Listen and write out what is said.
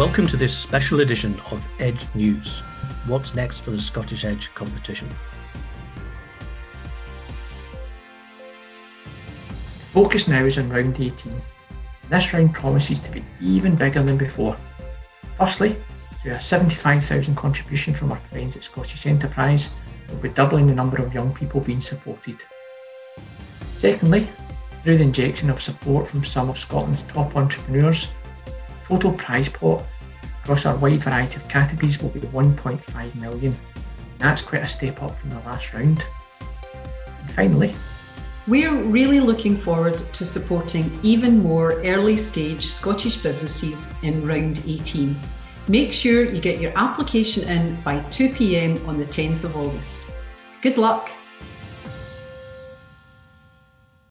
Welcome to this special edition of Edge News. What's next for the Scottish Edge competition? The focus now is on round 18. This round promises to be even bigger than before. Firstly, through a 75,000 contribution from our friends at Scottish Enterprise, we'll be doubling the number of young people being supported. Secondly, through the injection of support from some of Scotland's top entrepreneurs, total prize pot across our wide variety of categories will be 1.5 million. That's quite a step up from the last round. And finally, we're really looking forward to supporting even more early stage Scottish businesses in round 18. Make sure you get your application in by 2 p.m. on the 10th of August. Good luck.